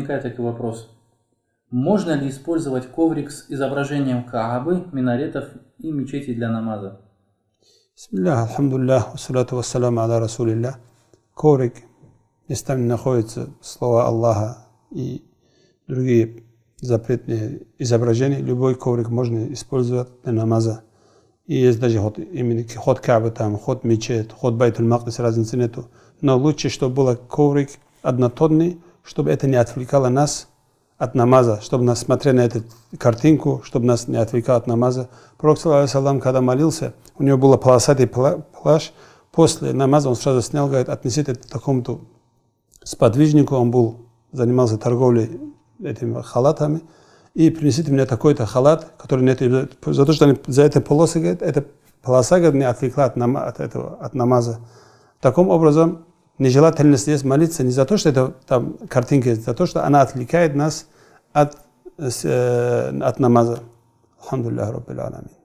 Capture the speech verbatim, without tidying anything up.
возникает такой вопрос. Можно ли использовать коврик с изображением Каабы, минаретов и мечетей для намаза? Бисмиллах, алхамдулиллах, вассалату вассаляму аля расулиллах. Коврик, если там находятся слова Аллаха и другие запретные изображения, любой коврик можно использовать для намаза. И есть даже ход, именно ход Каабы, там, ход мечеть, ход Байтуль-Мақдис, разницы нету. Но лучше, чтобы был коврик однотонный, чтобы это не отвлекало нас от намаза, чтобы нас смотрели на эту картинку, чтобы нас не отвлекало от намаза. Пророк, саллаллаху, когда молился, у него был полосатый плащ, после намаза он сразу снял, говорит, отнесите это такому-то сподвижнику, он был, занимался торговлей этими халатами, и принесите мне такой-то халат, который нет, за то, что они, за этой полосы, говорит, эта полоса, говорит, не отвлекла от, нам, от, этого, от намаза. Таким образом, нежелательно здесь молиться не за то, что это там картинка, а за то, что она отвлекает нас от, от намаза. Алхамдулиллах, раббил аламин.